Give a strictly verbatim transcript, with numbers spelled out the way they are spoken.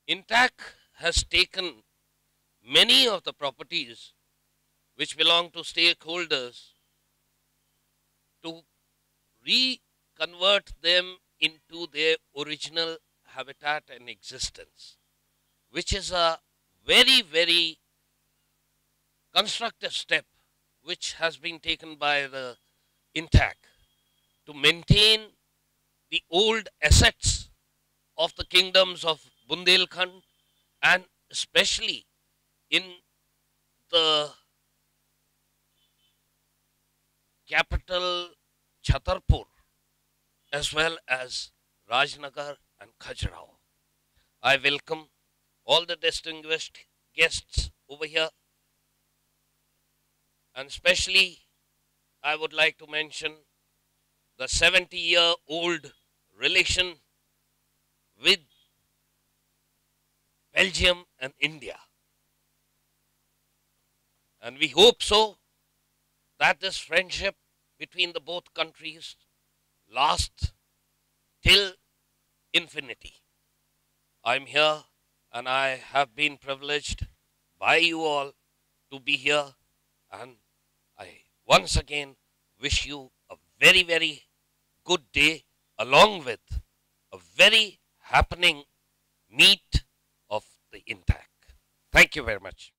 INTACH has taken many of the properties which belong to stakeholders to reconvert them into their original habitat and existence, which is a very, very constructive step which has been taken by the INTACH to maintain the old assets of the kingdoms of Bundelkhand, and especially in the capital Chhatarpur, as well as Rajnagar and Khajuraho. I welcome all the distinguished guests over here, and especially I would like to mention the seventy year old relation with Belgium and India. And we hope so that this friendship between the both countries lasts till infinity. I'm here and I have been privileged by you all to be here, and I once again wish you a very, very good day along with a very happening meet of the INTACH. Thank you very much.